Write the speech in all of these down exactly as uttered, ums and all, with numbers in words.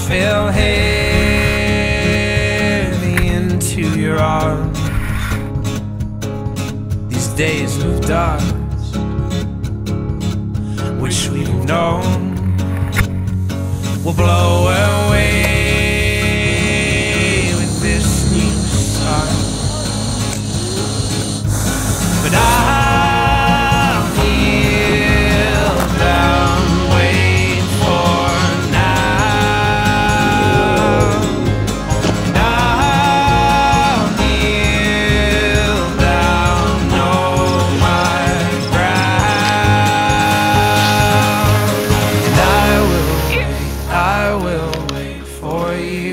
fell heavy into your arms. These days of dark, which we've known, will blow away with this new start. But I'll kneel down, wait for now. And I'll kneel down, know my ground. And I will wait, I will wait for you.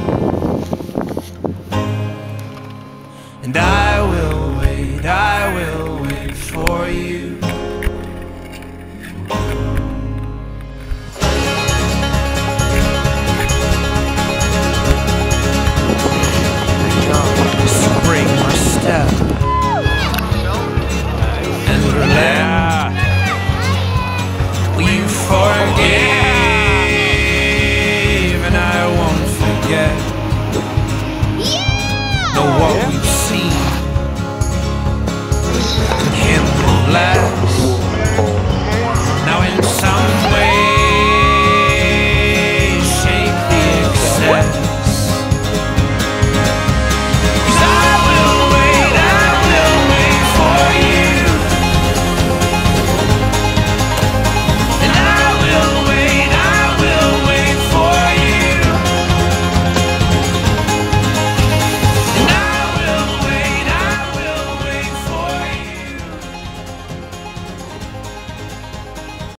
And I will wait, I will wait for you. Spring my step and relent. We forgave, and I won't forget. No, what we